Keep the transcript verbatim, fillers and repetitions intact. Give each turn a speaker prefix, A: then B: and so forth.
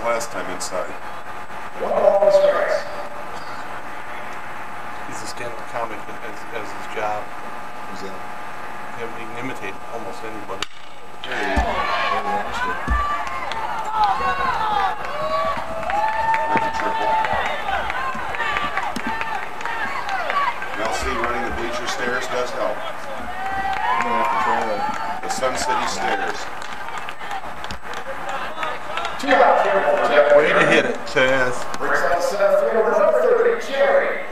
A: last time inside.
B: One ball strikes.
C: He's a stand-up comic as, as his job.
D: Who's that?
C: He can imitate almost anybody.
A: Running the bleacher stairs does help.
D: I'm gonna have to try that.
A: The Sun City stairs.
B: Two out here.
C: Way to hit it, Chaz.
B: Brings out center fielder number thirty, Jerry.